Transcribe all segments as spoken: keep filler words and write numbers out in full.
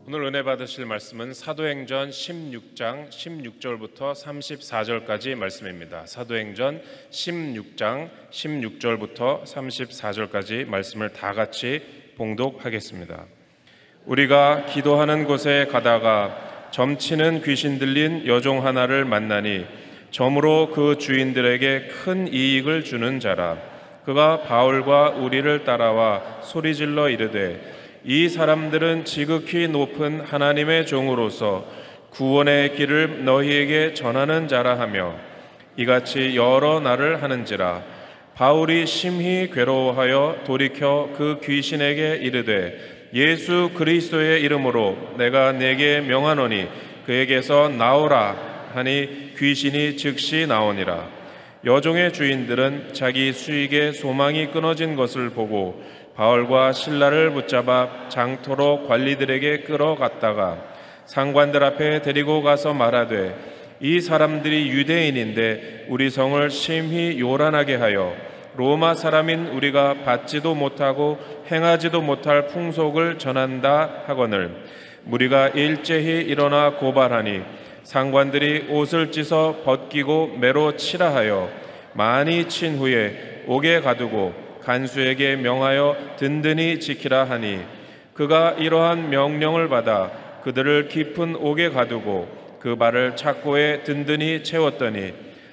오늘 은혜 받으실 말씀은 사도행전 십육 장 십육 절부터 삼십사 절까지 말씀입니다. 사도행전 십육 장 십육 절부터 삼십사 절까지 말씀을 다 같이 봉독하겠습니다. 우리가 기도하는 곳에 가다가 점치는 귀신 들린 여종 하나를 만나니 점으로 그 주인들에게 큰 이익을 주는 자라. 그가 바울과 우리를 따라와 소리질러 이르되 이 사람들은 지극히 높은 하나님의 종으로서 구원의 길을 너희에게 전하는 자라 하며 이같이 여러 날을 하는지라. 바울이 심히 괴로워하여 돌이켜 그 귀신에게 이르되 예수 그리스도의 이름으로 내가 네게 명하노니 그에게서 나오라 하니 귀신이 즉시 나오니라. 여종의 주인들은 자기 수익의 소망이 끊어진 것을 보고 바울과 실라를 붙잡아 장토로 관리들에게 끌어갔다가 상관들 앞에 데리고 가서 말하되 이 사람들이 유대인인데 우리 성을 심히 요란하게 하여 로마 사람인 우리가 받지도 못하고 행하지도 못할 풍속을 전한다 하거늘 무리가 일제히 일어나 고발하니 상관들이 옷을 찢어 벗기고 매로 치라 하여 많이 친 후에 옥에 가두고 간수에게 명하여 든든히 지키라 하니 그가 이러한 명령을 받아 그들을 깊은 옥에 가두고 그 발을 착고에 든든히 채웠더니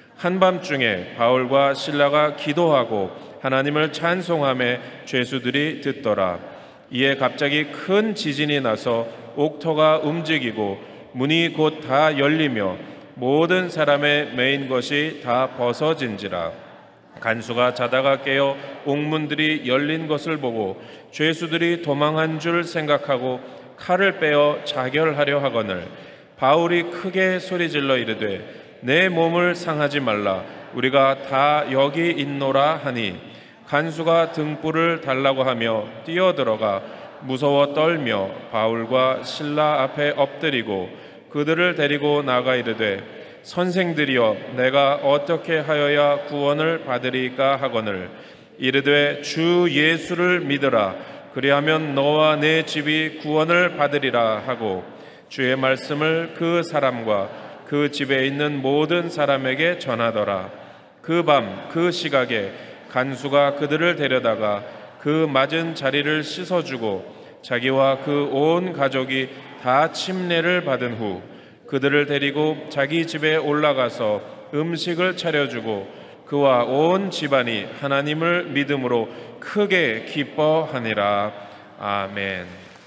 한밤중에 바울과 실라가 기도하고 하나님을 찬송하며 죄수들이 듣더라. 이에 갑자기 큰 지진이 나서 옥터가 움직이고 문이 곧 다 열리며 모든 사람의 매인 것이 다 벗어진지라. 간수가 자다가 깨어 옥문들이 열린 것을 보고 죄수들이 도망한 줄 생각하고 칼을 빼어 자결하려 하거늘 바울이 크게 소리질러 이르되 내 몸을 상하지 말라 우리가 다 여기 있노라 하니 간수가 등불을 달라고 하며 뛰어들어가 무서워 떨며 바울과 실라 앞에 엎드리고 그들을 데리고 나가 이르되 선생들이여 내가 어떻게 하여야 구원을 받으리까 하거늘 이르되 주 예수를 믿으라 그리하면 너와 내 집이 구원을 받으리라 하고 주의 말씀을 그 사람과 그 집에 있는 모든 사람에게 전하더라. 그 밤 그 시각에 간수가 그들을 데려다가 그 맞은 자리를 씻어주고 자기와 그 온 가족이 다 침례를 받은 후 그들을 데리고 자기 집에 올라가서 음식을 차려주고 그와 온 집안이 하나님을 믿음으로 크게 기뻐하니라. 아멘.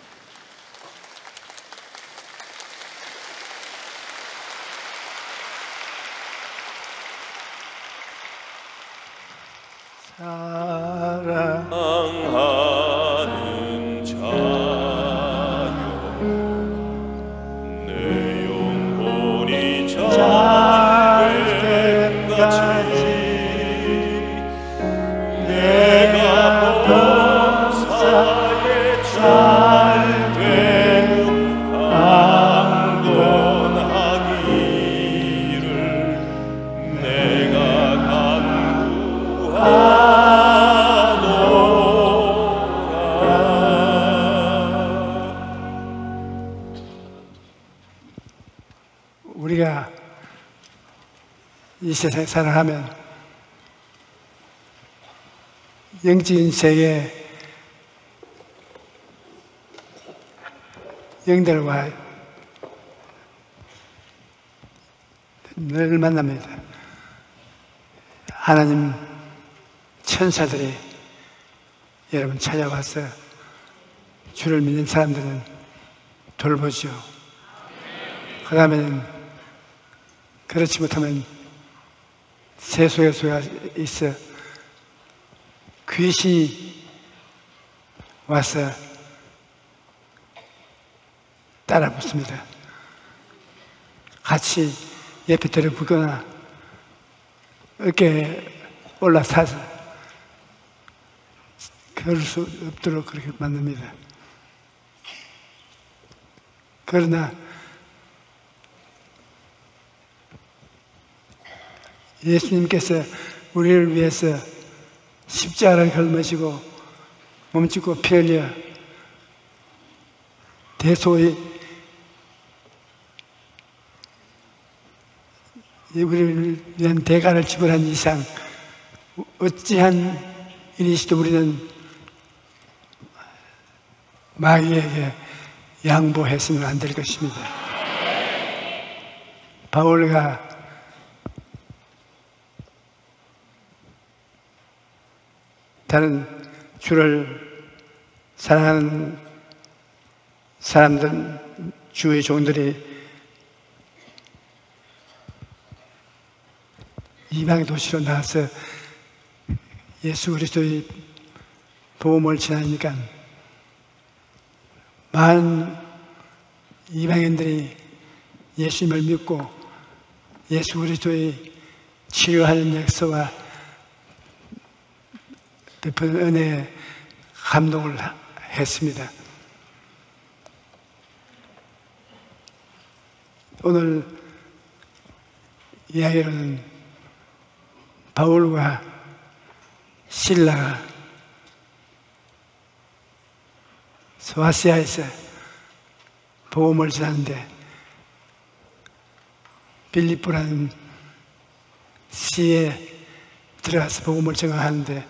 사랑하는 자여 내 영혼이 잘된 같이 내가 범사에 잘되고 강건하기를 내가 우리가 이 세상에 살아가면 영적인 세계 영들과 늘 만납니다. 하나님 천사들이 여러분 찾아와서 주를 믿는 사람들은 돌보죠. 그 다음에는 그렇지 못하면 세속의 소리가 있어 귀신이 와서 따라 붙습니다. 같이 옆에 들어붙거나 어깨에 올라타서 걸을 수 없도록 그렇게 만듭니다. 그러나 예수님께서 우리를 위해서 십자가를 걸으시고 몸짓고 피 흘려 대소의 우리를 위한 대가를 지불한 이상 어찌한 일이시도 우리는 마귀에게 양보했으면 안 될 것입니다. 바울가 다른 주를 사랑하는 사람들, 주의 종들이 이방의 도시로 나와서 예수 그리스도의 복음을 전하니까 많은 이방인들이 예수님을 믿고 예수 그리스도의 치유하는 역사와 베푼 은혜에 감동을 했습니다. 오늘 이야기로는 바울과 실라가 소아시아에서 복음을 전하는데 빌립보라는 시에 들어가서 복음을 전하는데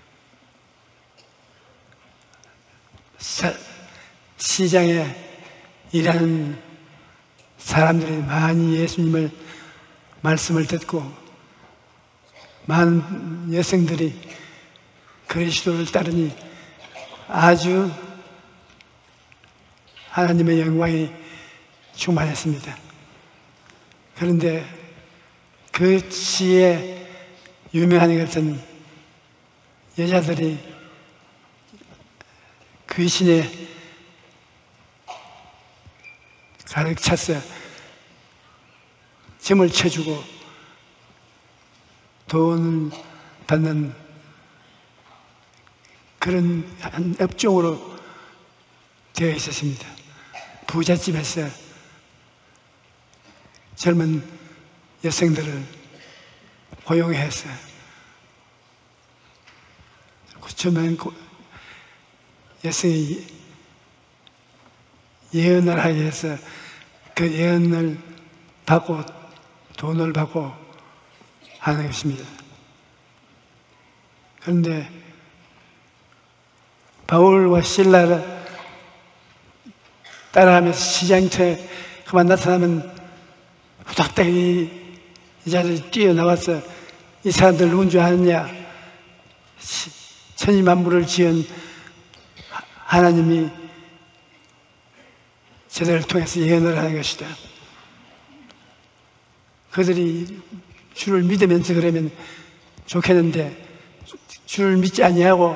시장에 일하는 사람들이 많이 예수님을 말씀을 듣고 많은 여성들이 그리스도를 따르니 아주 하나님의 영광이 충만했습니다. 그런데 그 시에 유명한 것은 여자들이 귀신에 가득 찼어 점을 쳐주고 돈을 받는 그런 한 업종으로 되어 있었습니다. 부잣집에서 젊은 여성들을 고용해서 젊은 여성이 예언을 하게 해서 그 예언을 받고 돈을 받고 하는 것입니다. 그런데 바울과 실라를 따라하면서 시장터에 그만 나타나면 후닥닥 이 자들이 뛰어나와서 이 사람들 누군 줄 아느냐? 천지 만물을 지은 하나님이 저들을 통해서 예언을 하는 것이다. 그들이 주를 믿으면서 그러면 좋겠는데 주를 믿지 아니하고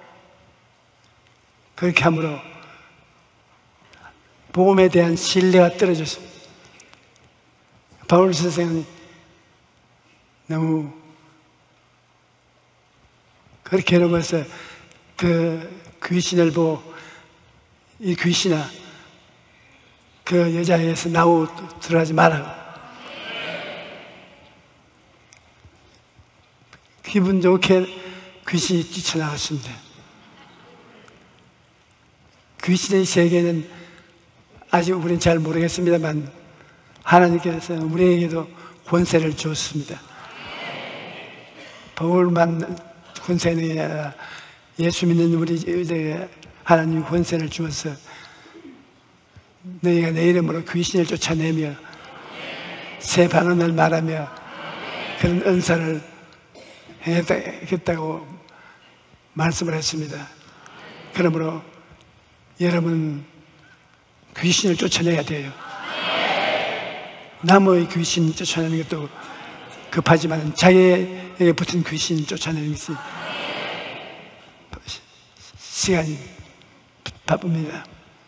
그렇게 함으로 복음에 대한 신뢰가 떨어졌습니다. 바울 선생은 너무 그렇게 해놓고서 그 귀신을 보고 이 귀신아 그 여자에게서 나오 들어가지 마라. 기분 좋게 귀신이 뛰쳐나갔습니다. 귀신의 세계는 아직 우리는 잘 모르겠습니다만 하나님께서 우리에게도 권세를 줬습니다. 바울만 권세는 아니라 예수 믿는 우리에게 하나님이 권세를 주어서 너희가 내 이름으로 귀신을 쫓아내며 새 방언을 말하며 그런 은사를 했다고 말씀을 했습니다. 그러므로 여러분 귀신을 쫓아내야 돼요. 남의 귀신 쫓아내는 것도 급하지만 자기에게 붙은 귀신 쫓아내는 것이 시간이 바쁩니다.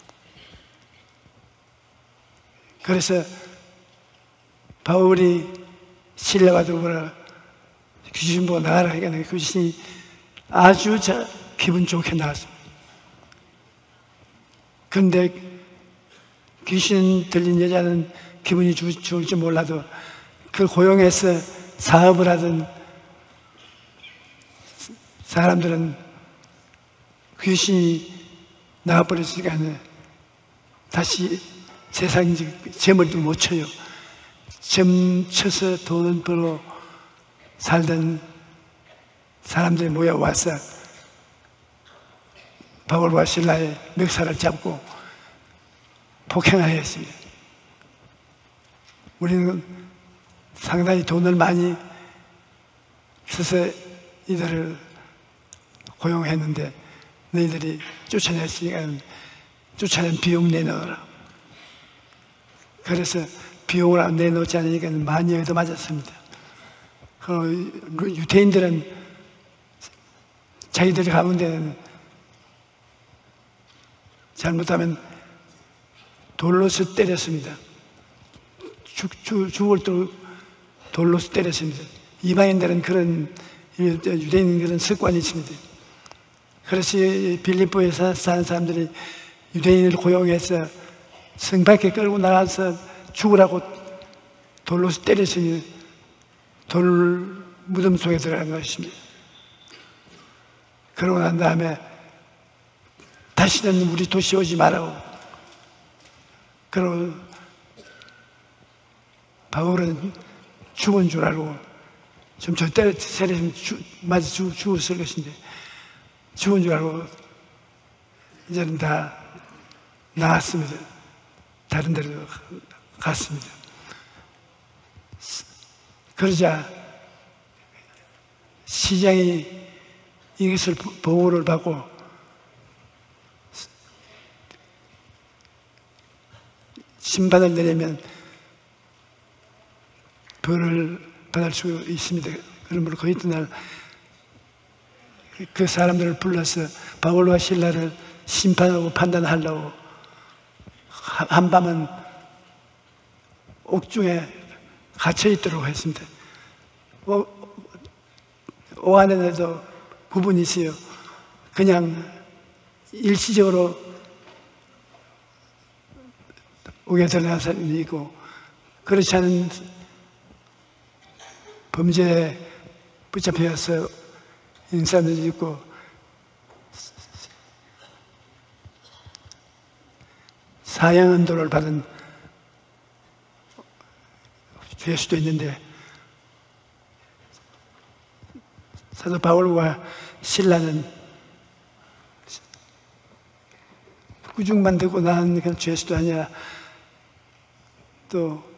그래서 바울이 실라와 더불어 귀신 보고 나가라 하니까 귀신이 아주 자, 기분 좋게 나왔습니다. 그런데 귀신 들린 여자는 기분이 좋을지 몰라도 그 고용해서 사업을 하던 사람들은 귀신이 나와버렸으니까 다시 세상적 재물도 못 쳐요. 점쳐서 돈을 벌고 살던 사람들이 모여와서 바울과 실라의 멱살을 잡고 폭행하였습니다. 우리는 상당히 돈을 많이 써서 이들을 고용했는데 너희들이 쫓아냈으니까 쫓아낸 비용 내놓으라. 그래서 비용을 내놓지 않으니까 많이 얻어맞았습니다. 유대인들은 자기들 가운데는 잘못하면 돌로서 때렸습니다. 죽, 죽, 죽을 또 돌로서 때렸습니다. 이방인들은 그런, 유대인 그런 습관이 있습니다. 그래서 빌립보에서 사는 사람들이 유대인을 고용해서 성 밖에 끌고 나가서 죽으라고 돌로서 때렸으니 돌 무덤 속에 들어간 것입니다. 그러고 난 다음에 다시는 우리 도시 오지 말라고. 그러고 바울은 죽은 줄 알고 좀 저 때려 세례면 맞아 죽, 죽었을 것인데 죽은 줄 알고 이제는 다 나았습니다. 다른 데로 갔습니다. 그러자 시장이 이것을 보고를 받고 심판을 내리면 벌을 받을 수 있습니다. 그러므로 그 이튿날 그 사람들을 불러서 바울과 실라를 심판하고 판단하려고 한밤은 옥중에 갇혀 있도록 했습니다. 오, 오 안에도 부분이 있어요. 그냥 일시적으로 옥에 들어간 사람이 있고, 그렇지 않은 범죄에 붙잡혀서 있는 사람들이 있고, 사형언도를 받은 죄 수도 있는데, 사도 바울과 실라는 구중만 듣고 나는 그런 죄 수도 아니야. 또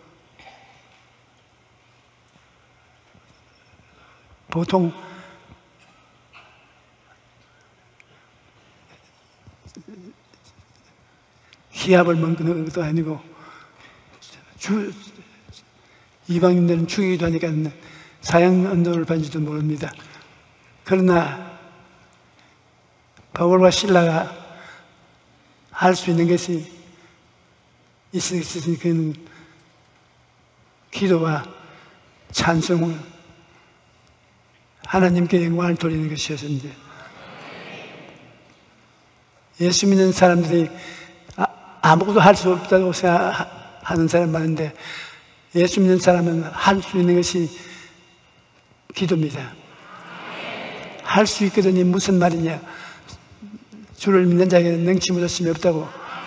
보통 희압을 먹는 것도 아니고 주, 이방인들은 죽이기도 하니까 사형 언도를 받는지도 모릅니다. 그러나 바울과 실라가 할 수 있는 것이 있으니 그는 기도와 찬송을 하나님께 영광을 돌리는 것이었습니다. 예수 믿는 사람들이 아무것도 할 수 없다고 생각하는 사람 많은데, 예수 믿는 사람은 할 수 있는 것이 기도입니다. 할 수 있거든요. 무슨 말이냐? 주를 믿는 자에게는 능치 못하심이 없다고.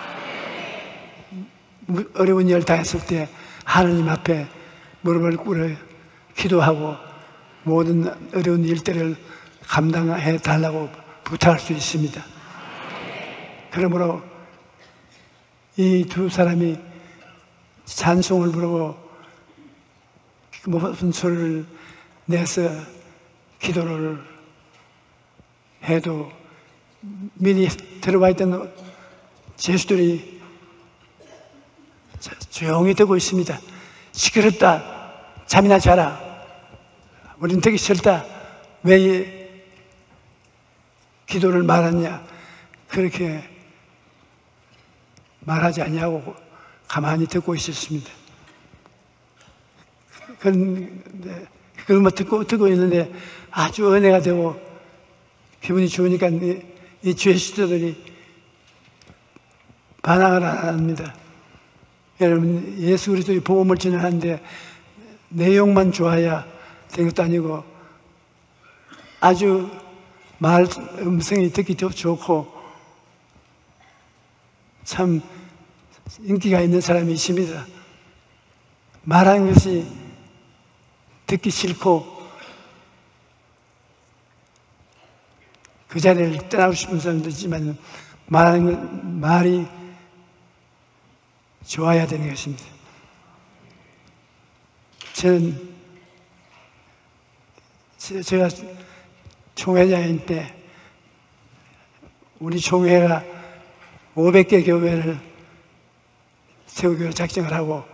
어려운 일 당했을 때 하나님 앞에 무릎을 꿇어 기도하고 모든 어려운 일들을 감당해 달라고 부탁할 수 있습니다. 그러므로 이 두 사람이 찬송을 부르고 무슨 소리를 내서 기도를 해도 미리 들어와 있던 제수들이 조용히 듣고 있습니다. 시끄럽다. 잠이나 자라. 우린 듣기 싫다. 왜 기도를 말하냐? 그렇게 말하지 않냐고 가만히 듣고 있었습니다. 그런데 그걸 듣고, 듣고 있는데 아주 은혜가 되고 기분이 좋으니까 이, 이 죄수들이 반항을 안 합니다. 여러분, 예수 그리스도의 복음을 전하는데 내용만 좋아야 되는 것도 아니고 아주 말 음성이 듣기 좋고 참 인기가 있는 사람이 있습니다. 말하는 것이 듣기 싫고 그 자리를 떠나고 싶은 사람도 있지만 말하는 것, 말이 좋아야 되는 것입니다. 저는 제가 총회장일 때 우리 총회가 오백 개 교회를 세우기로 작정을 하고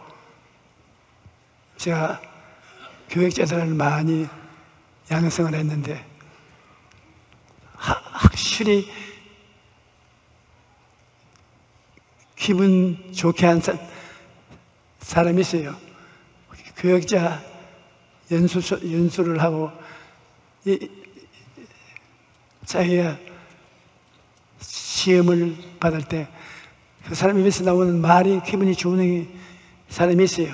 제가 교육자들을 많이 양성을 했는데 하, 확실히 기분 좋게 한 사, 사람이 있어요. 교육자 연수, 연수를 하고 이, 자기가 시험을 받을 때 그 사람 입에서 나오는 말이 기분이 좋은 사람이 있어요.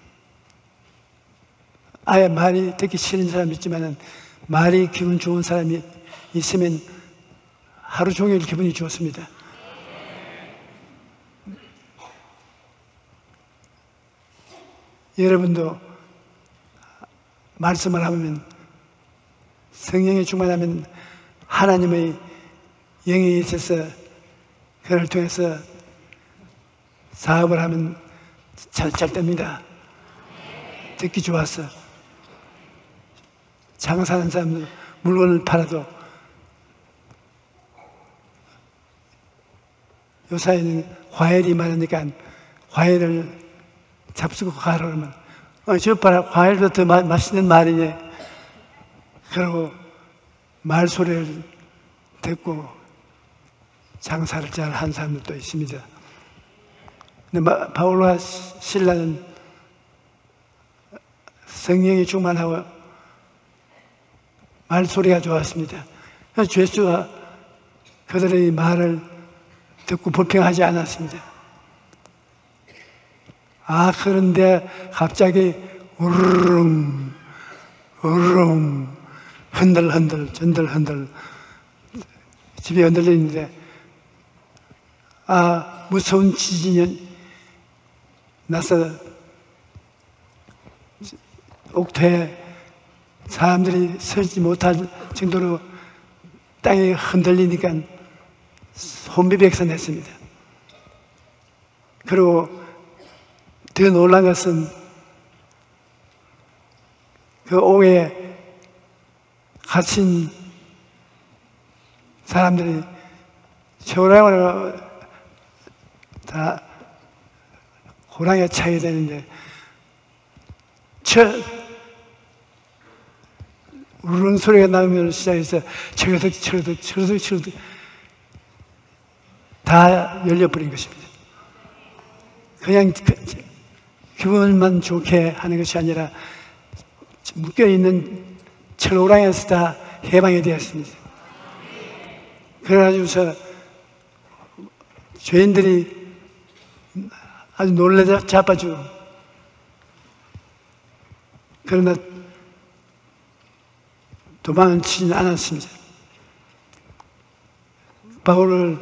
아예 말이 듣기 싫은 사람이 있지만 말이 기분 좋은 사람이 있으면 하루 종일 기분이 좋습니다. 여러분도 말씀을 하면 성령이 충만하면 하나님의 영이 있어서 그를 통해서 사업을 하면 잘, 잘 됩니다. 듣기 좋아서 장사하는 사람들 물건을 팔아도 요사이는 과일이 많으니까 과일을 잡수고 가라 그러면 어, 저 봐라 과일도 더 마, 맛있는 말이네. 그러고 말소리를 듣고 장사를 잘 한 사람들도 있습니다. 근데 바울과 실라는 성령이 충만하고 말소리가 좋았습니다. 죄수가 그들의 말을 듣고 불평하지 않았습니다. 아, 그런데 갑자기 우르릉, 우르릉, 흔들흔들, 전들흔들, 집이 흔들리는데, 아, 무서운 지진이 나서 옥토에 사람들이 서지 못할 정도로 땅이 흔들리니까 혼비백산했습니다. 그리고 더 놀란 것은 그 옥에 갇힌 사람들이 호랑이로 다 호랑이에 차게 되는데 저 우르릉 소리가 나오면 시작해서 철거덕 철거덕 철거덕 철거덕 다 열려버린 것입니다. 그냥 기분만 좋게 하는 것이 아니라 묶여있는 철호랑이에서 다 해방이 되었습니다. 그래가지고서 죄인들이 아주 놀라 자빠지고 그러나 도망을 치지는 않았습니다. 바울을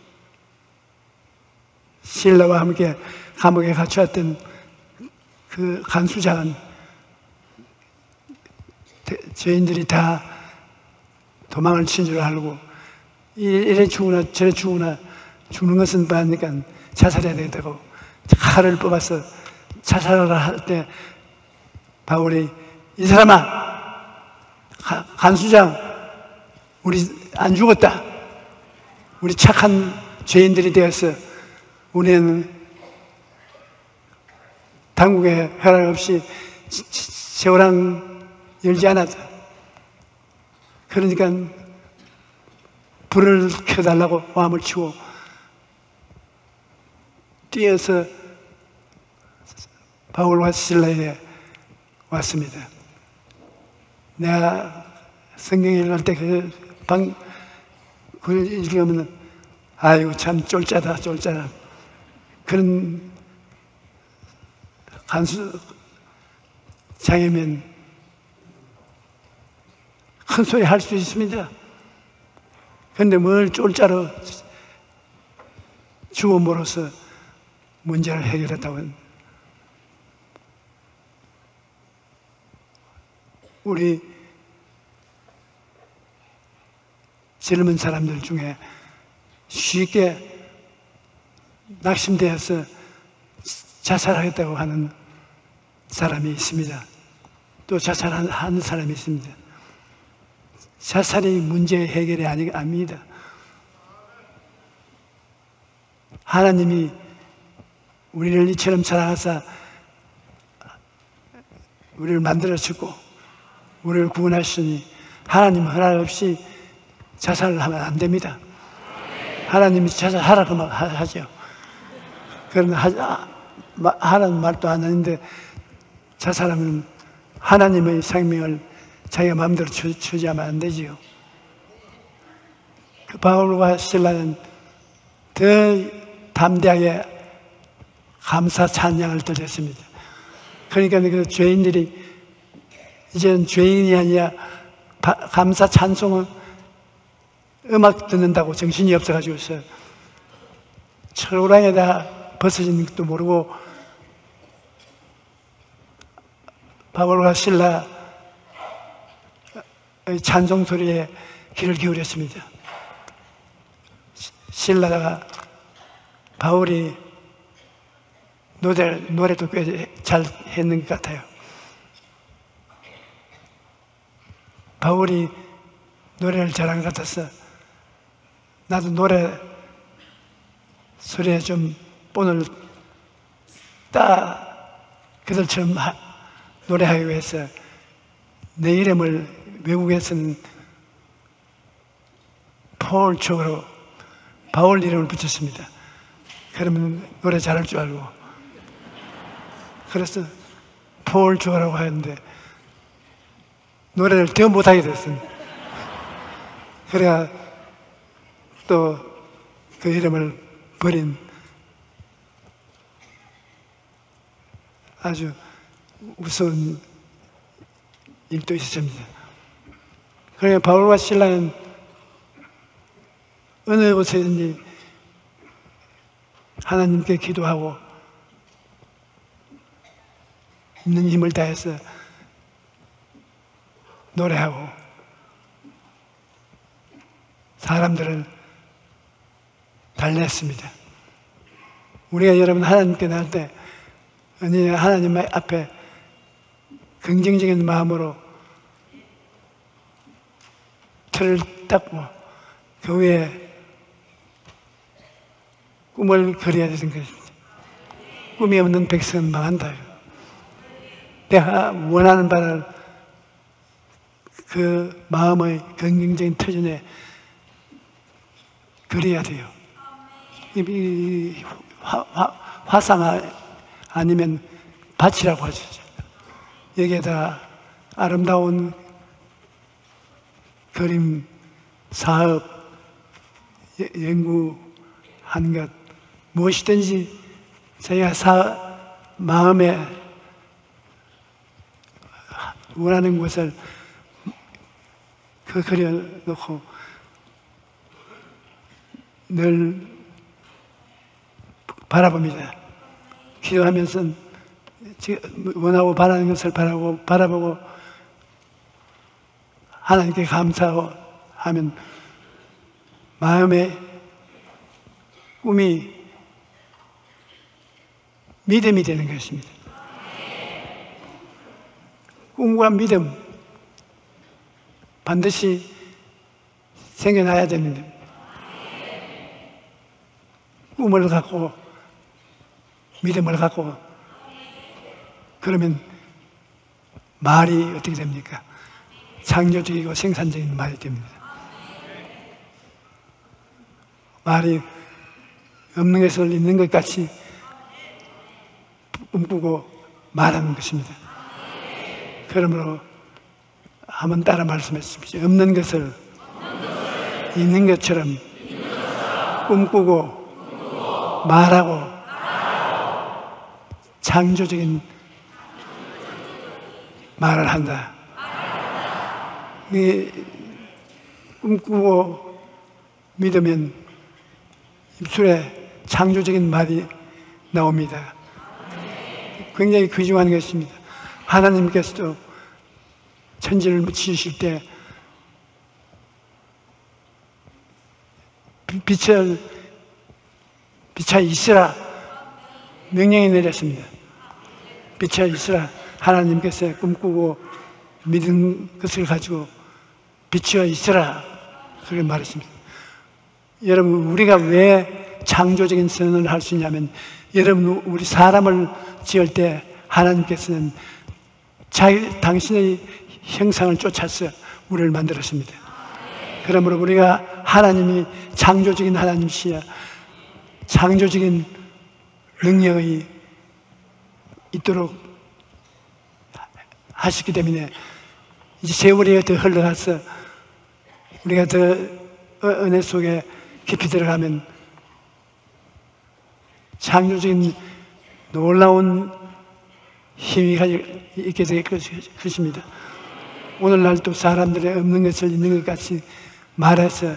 실라와 함께 감옥에 갇혀왔던 그 간수장은 죄인들이 다 도망을 친 줄 알고 이래 죽으나 저래 죽으나 죽는 것은 봐니까 자살해야 되겠다고 칼을 뽑아서 자살을 할 때 바울이 이 사람아 간수장 우리 안 죽었다. 우리 착한 죄인들이 되어서 우리는 당국의 허락 없이 세월랑 열지 않았다. 그러니까 불을 켜달라고 마음을 치고 뛰어서 바울과 실라에 왔습니다. 내가 성경에 읽을 때 그 방, 그걸 읽으면 아이고 참 쫄짜다 쫄짜다 그런 간수장이면 큰 소리 할 수 있습니다. 그런데 뭘 쫄짜로 죽음으로써 문제를 해결했다고 우리 젊은 사람들 중에 쉽게 낙심되어서 자살하겠다고 하는 사람이 있습니다. 또 자살하는 사람이 있습니다. 자살이 문제 해결이 아니, 아닙니다. 하나님이 우리를 이처럼 사랑하사 우리를 만들어주고 우리를 구원하시니 하나님 허락 없이 자살을 하면 안 됩니다. 하나님이 자살하라고 하죠. 그러나 하라는 말도 안 하는데 자살하면 하나님의 생명을 자기가 마음대로 취하면 안 되지요. 그 바울과 실라는 더 담대하게 감사 찬양을 드렸습니다. 그러니까 그 죄인들이 이제는 죄인이 아니라 감사 찬송은 음악 듣는다고 정신이 없어가지고 있어요. 철호랑에다 벗어진 것도 모르고 바울과 실라의 찬송 소리에 귀를 기울였습니다. 실라가 바울이 노래, 노래도 꽤 잘 했는 것 같아요. 바울이 노래를 잘한 것 같아서 나도 노래 소리에 좀 본을 따 그들처럼 하, 노래하기 위해서 내 이름을 외국에서는 폴 쪽으로 바울 이름을 붙였습니다. 그러면 노래 잘할 줄 알고 그래서 폴 조라고 하는데 노래를 더 못하게 됐습니다. 그래야 또 그 이름을 버린 아주 우스운 일도 있었습니다. 그러나 바울과 실라는 어느 곳에든지 하나님께 기도하고 있는 힘을 다해서 노래하고 사람들을 달랬습니다. 우리가 여러분 하나님께 나올 때 하나님 앞에 긍정적인 마음으로 틀을 닦고 그 위에 꿈을 그려야 되는 것입니다. 꿈이 없는 백성은 망한다. 내가 원하는 바를 그 마음의 긍정적인 터전에 그려야 돼요. 이 화, 화, 화상 아니면 밭이라고 하죠. 여기에다 아름다운 그림, 사업, 연구하는 것 무엇이든지 자기가 사, 마음에 원하는 것을 그 그려놓고 늘 바라봅니다. 기도하면서 원하고 바라는 것을 바라고, 바라보고 하나님께 감사하고 하면 마음의 꿈이 믿음이 되는 것입니다. 꿈과 믿음 반드시 생겨나야 됩니다. 꿈을 갖고 믿음을 갖고 그러면 말이 어떻게 됩니까? 창조적이고 생산적인 말이 됩니다. 말이 없는 것을 있는 것 같이 꿈꾸고 말하는 것입니다. 그러므로 한번 따라 말씀해 주십시오. 없는 것을 있는 것처럼 꿈꾸고 말하고 창조적인 말을 한다. 이 꿈꾸고 믿으면 입술에 창조적인 말이 나옵니다. 굉장히 귀중한 것입니다. 하나님께서도 천지를 지으실 때 빛을 빛이 있으라 명령이 내렸습니다. 빛이 있으라 하나님께서 꿈꾸고 믿은 것을 가지고 빛이 있으라 그렇게 말했습니다. 여러분, 우리가 왜 창조적인 선언을 할 수 있냐면, 여러분, 우리 사람을 지을 때 하나님께서는 자기, 당신의 형상을 쫓아서 우리를 만들었습니다. 그러므로 우리가 하나님이 창조적인 하나님이시야 창조적인 능력이 있도록 하시기 때문에 이제 세월이 더 흘러가서 우리가 더 은혜 속에 깊이 들어가면 창조적인 놀라운 힘이 있게 될 것입니다. 오늘날도 사람들의 없는 것을 있는 것 같이 말해서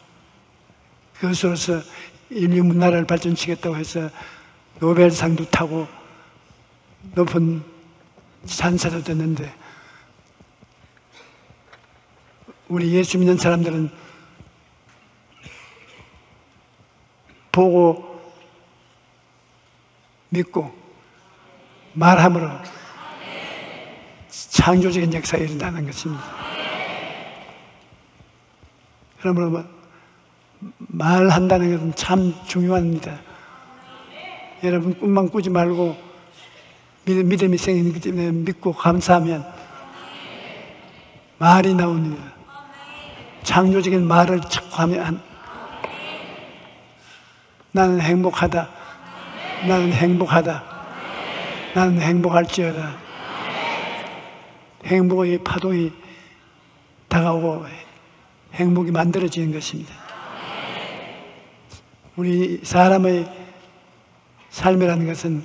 그것으로서 인류 문화를 발전시켰다고 해서 노벨상도 타고 높은 찬사도 듣는데, 우리 예수 믿는 사람들은 보고 믿고 말함으로 창조적인 역사가 일어나는 것입니다. 그러므로 말한다는 것은 참 중요합니다. 여러분, 꿈만 꾸지 말고 믿음이 생기기 때문에 믿고 감사하면 말이 나옵니다. 창조적인 말을 하면 나는 행복하다, 나는 행복하다, 나는 행복할지어다. 행복의 파동이 다가오고 행복이 만들어지는 것입니다. 우리 사람의 삶이라는 것은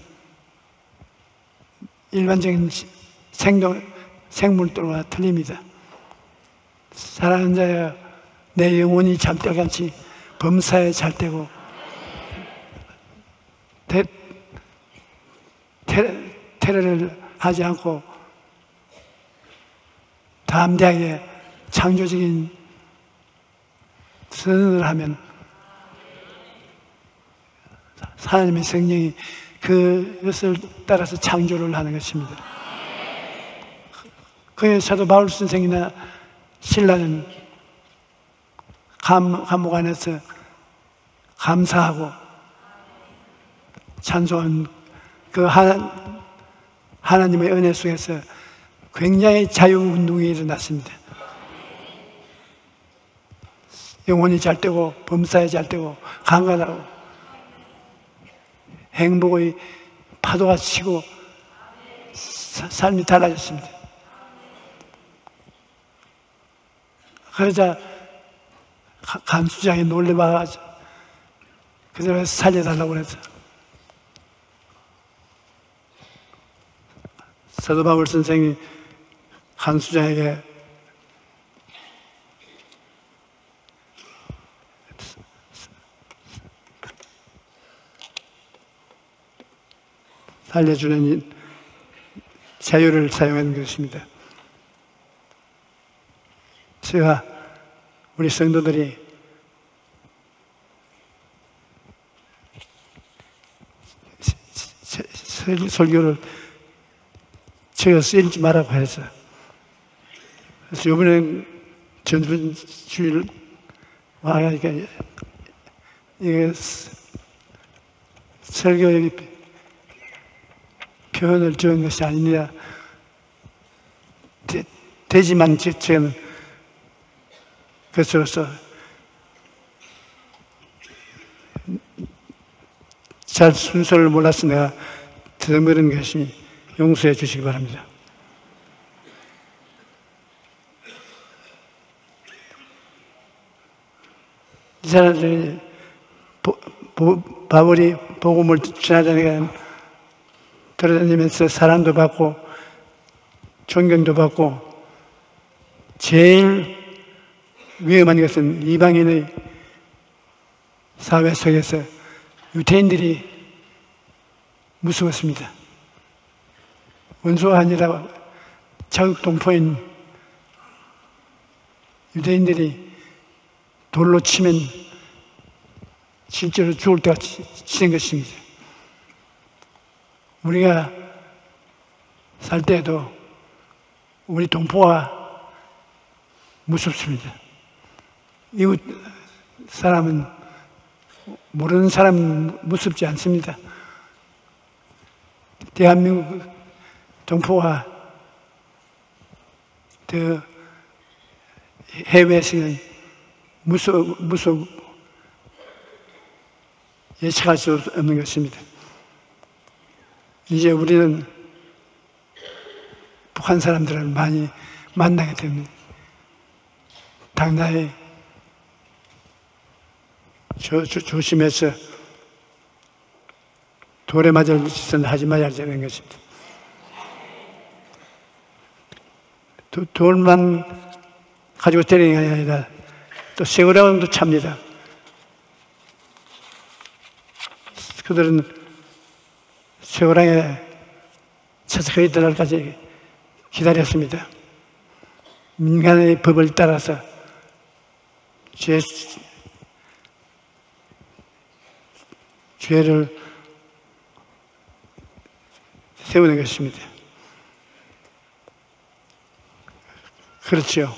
일반적인 생동, 생물들과 틀립니다. 사랑하는 자여, 내 영혼이 잠들같이 범사에 잘되고 테, 테, 테러를 하지 않고 담대하게 창조적인 선언을 하면 하나님의 성령이 그것을 따라서 창조를 하는 것입니다. 그의 사도 바울 선생이나 신라는 감, 감옥 안에서 감사하고 찬송한 그 하나, 하나님의 은혜 속에서 굉장히 자유운동이 일어났습니다. 영혼이 잘되고 범사에 잘되고 강건하고 행복의 파도가 치고 사, 삶이 달라졌습니다. 그러자 간수장이 놀래봐가지고 그대로 살려달라고 그래서 사도 바울 선생이 간수장에게 살려주는 자유를 사용하는 것입니다. 제가 우리 성도들이 설교를 제가 쓰지 말라고 해서 그래서 이번에 전주주일 와가니까 이게 설교의 표현을 적은 것이 아니라 되, 되지만 저는 그것으로서 잘 순서를 몰라서 내가 드물은 것이 용서해 주시기 바랍니다. 이 사람들이 보, 보, 바울이 복음을 전하다니까 돌아다니면서 사랑도 받고 존경도 받고 제일 위험한 것은 이방인의 사회 속에서 유태인들이 무서웠습니다. 원수가 아니라 자국 동포인 유대인들이 돌로 치면 실제로 죽을 때가 치는 것입니다. 우리가 살 때에도 우리 동포가 무섭습니다. 이웃 사람은, 모르는 사람은 무섭지 않습니다. 대한민국 동포가 더 해외에서는 무서워, 무서워 예측할 수 없는 것입니다. 이제 우리는 북한 사람들을 많이 만나게 됩니다. 당나에 조, 조, 조심해서 돌에 맞을 짓은 하지 말아야 되는 것입니다. 도, 돌만 가지고 때리는 게 아니라 또 쇠고랑도 찹니다. 그들은 쇠고랑에 차서 거의 들어갈까지 기다렸습니다. 민간의 법을 따라서 죄, 죄를 세우는 것입니다. 그렇죠.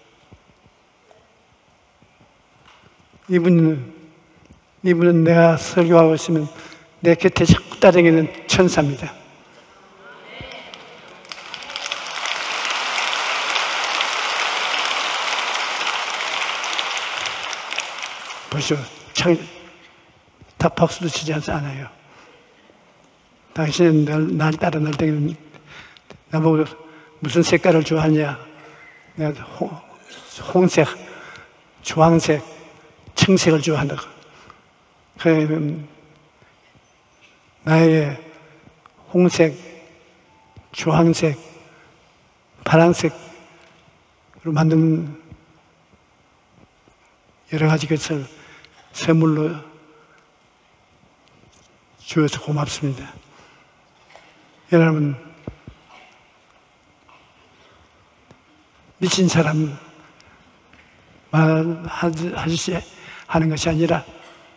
이분은, 이분은 내가 설교하고 있으면 내 곁에 자꾸 따라다니는 천사입니다. 보시오. 참, 다 박수도 치지 않아요. 당신은 날, 날 따라 날다니는, 나보고 무슨 색깔을 좋아하냐? 내가 홍, 홍색, 주황색, 청색을 좋아한다고. 그러면 나의 홍색, 주황색, 파란색으로 만든 여러 가지 것을 선물로 주어서 고맙습니다. 여러분, 미친 사람 말하듯이 하는 것이 아니라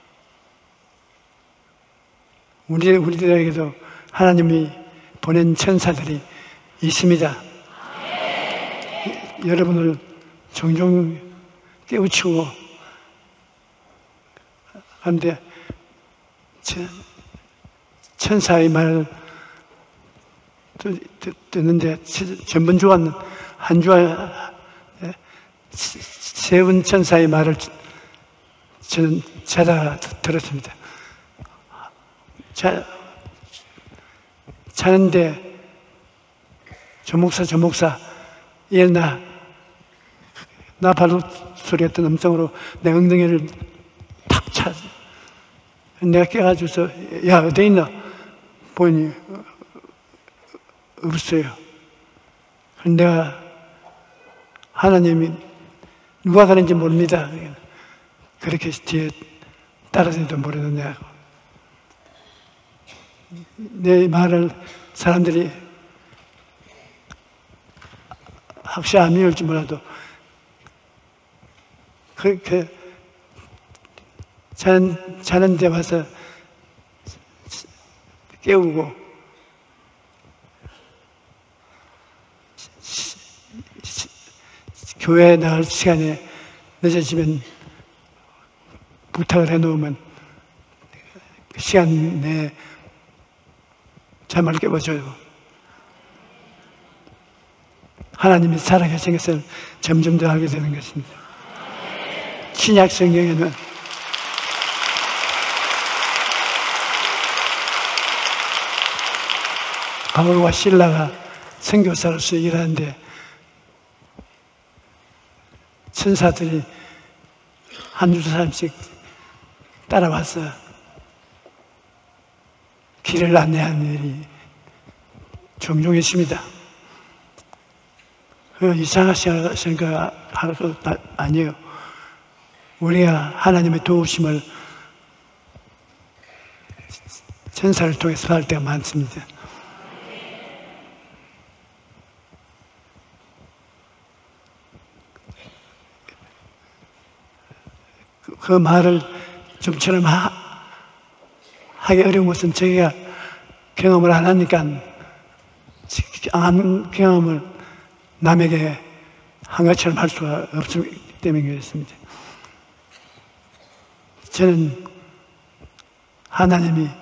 우리, 우리들에게도 하나님이 보낸 천사들이 있습니다. 여러분을 종종 깨우치고 하는데 천사의 말을 듣는데 전번 주간 한 주간 세운 천사의 말을 저는 찾아 들었습니다. 자, 자는데 조목사 조목사 일어나. 나 바로 소리했던 음성으로 내 엉덩이를 탁 차. 내가 깨가지고서 야 어디 있나 보니 없어요. 내가 하나님이 누가 가는지 모릅니다. 그렇게 뒤에 따라서도 모르느냐. 내 말을 사람들이 혹시 안 믿을지 몰라도 그렇게 자는, 자는 데 와서 깨우고 교회에 나갈 시간에 늦어지면 부탁을 해놓으면 시간 내에 잠을 깨워줘요. 하나님이 살아계신 것을 점점 더 알게 되는 것입니다. 신약 성경에는 바울과 실라가 선교사로서 일하는데 천사들이 한두 사람씩 따라와서 길을 안내하는 일이 종종 있습니다. 그 이상한 생각할 것 아니에요. 우리가 하나님의 도우심을 천사를 통해서 할 때가 많습니다. 그 말을 좀처럼 하, 하기 어려운 것은 저희가 경험을 안 하니까 안 경험을 남에게 한 것처럼 할 수가 없기 때문에 그렇습니다. 저는 하나님이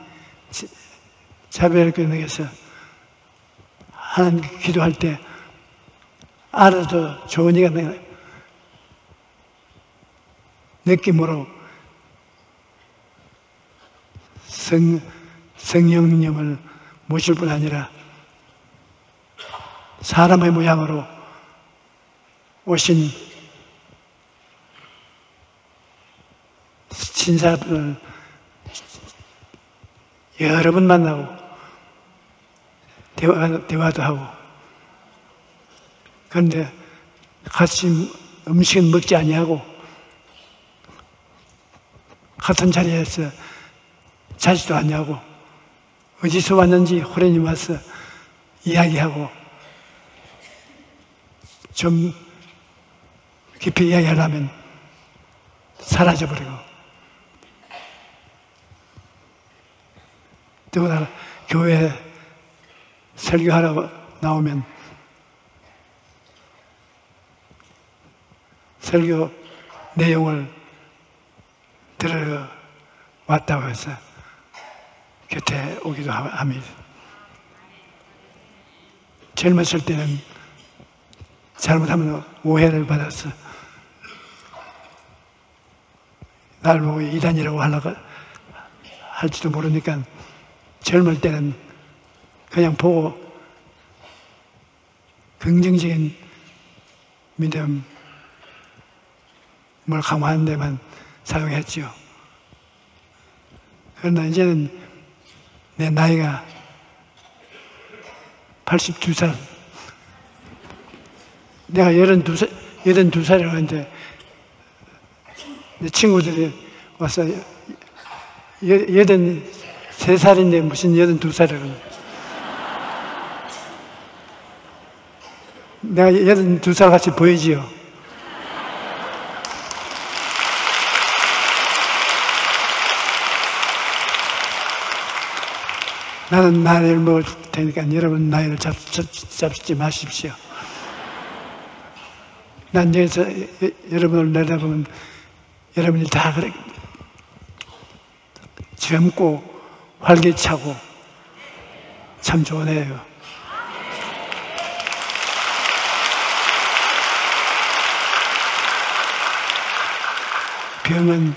자별교회에서 하나님 기도할 때 알아도 좋은 이가 내가 느낌으로 성, 성령님을 모실 뿐 아니라 사람의 모양으로 오신 신사를 여러 번 만나고 대화, 대화도 하고 그런데 같이 음식은 먹지 아니하고 같은 자리에서 자지도 않냐고 어디서 왔는지 호련히 와서 이야기하고 좀 깊이 이야기하려면 사라져버리고 더구나 교회에 설교하러 나오면 설교 내용을 들어왔다고 해서 곁에 오기도 합니다. 젊었을 때는 잘못하면 오해를 받아서 날 보고 이단이라고 하려고 할지도 모르니까 젊을 때는 그냥 보고 긍정적인 믿음을 강화하는 데만 사용했지요. 그러나 이제는 내 나이가 팔십두 살, 내가 여든두 살, 여든두 살이라고 하는데 내 친구들이 와서 여든세 살인데 무슨 여든두 살이라고. 내가 여든두 살 같이 보이지요. 나는 나이를 먹을 테니까 여러분 나이를 잡, 잡, 잡지 마십시오. 난 여기서 여러분을 내다보면 여러분이 다 그래 젊고 활기차고 참 좋네요. 병은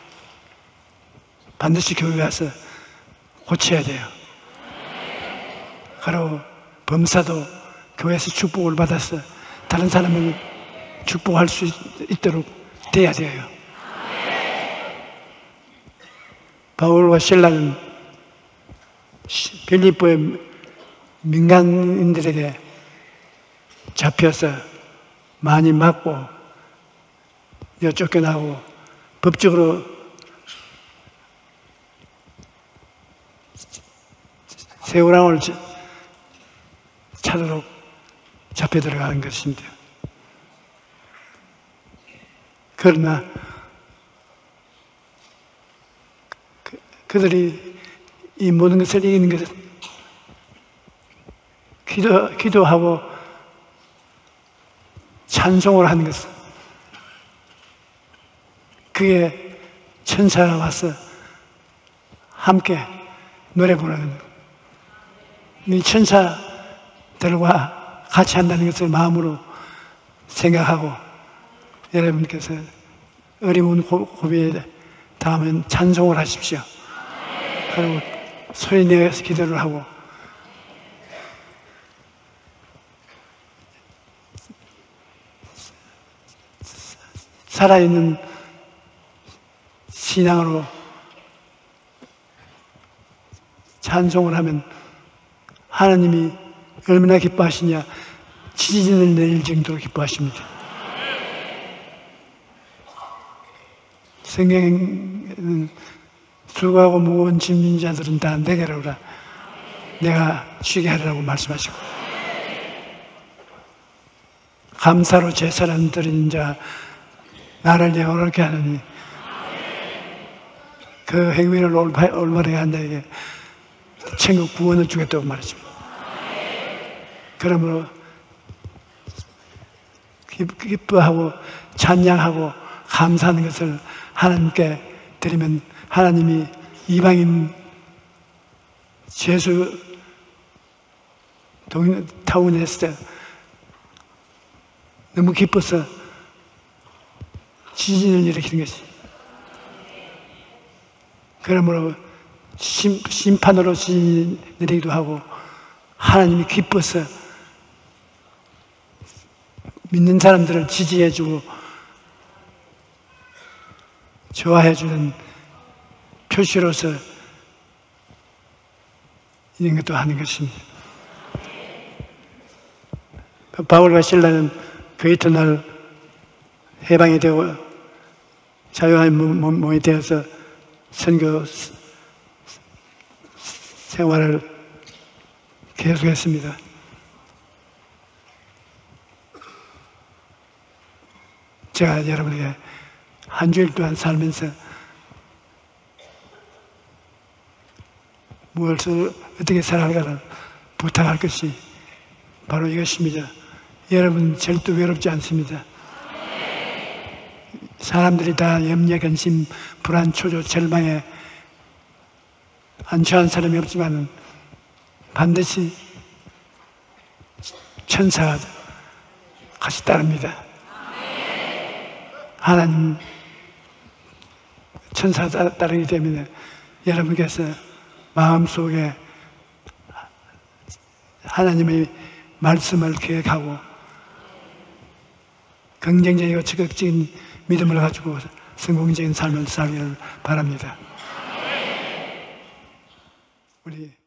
반드시 교회 가서 고쳐야 돼요. 바로 범사도 교회에서 축복을 받아서 다른 사람을 축복할 수 있도록 돼야 돼요. 바울과 실라는 빌립보의 민간인들에게 잡혀서 많이 맞고 쫓겨나고 법적으로 세우랑을 찾도록 잡혀 들어가는 것입니다. 그러나 그, 그들이 이 모든 것을 이기는 것은 기도, 기도하고 찬송을 하는 것은 그게 천사가 와서 함께 노래 부르는 이 천사들과 같이 한다는 것을 마음으로 생각하고 여러분께서 어려운 고비에 닿으면 찬송을 하십시오. 그리고 소리 내서 기도를 하고 살아있는 신앙으로 찬송을 하면 하나님이 얼마나 기뻐하시냐, 지진을 내릴 정도로 기뻐하십니다. 성경에는 수고하고 무거운 짐진 자들은 다 내게로 오라. 내가 쉬게 하리라고 말씀하시고, 감사로 제사를 드리는 자 나를 영원하게 하느니 그 행위를 올바- 올바르게 한 자에게 천국 구원을 주겠다고 말했습니다. 그러므로 기- 기뻐하고 찬양하고 감사하는 것을 하나님께 드리면 하나님이 이방인 죄수 동- 타운에 했을 때 너무 기뻐서 지진을 일으키는 것이. 그러므로 심, 심판으로 지진이 내리기도 하고 하나님이 기뻐서 믿는 사람들을 지지해주고 좋아해주는 표시로서 이런 것도 하는 것입니다. 바울과 실라는 그 이튿날 해방이 되고 자유한 몸- 몸이 되어서 선교 생활을 계속했습니다. 제가 여러분에게 한 주일 동안 살면서 무엇을 어떻게 살아가는 부탁할 것이 바로 이것입니다. 여러분 절대 외롭지 않습니다. 사람들이 다 염려, 근심, 불안, 초조, 절망에 안 처한 사람이 없지만 반드시 천사가 같이 따릅니다. 하나님 천사가 따르기 때문에 여러분께서 마음속에 하나님의 말씀을 기억하고 긍정적이고 적극적인 믿음을 가지고 성공적인 삶을 살기를 바랍니다. 우리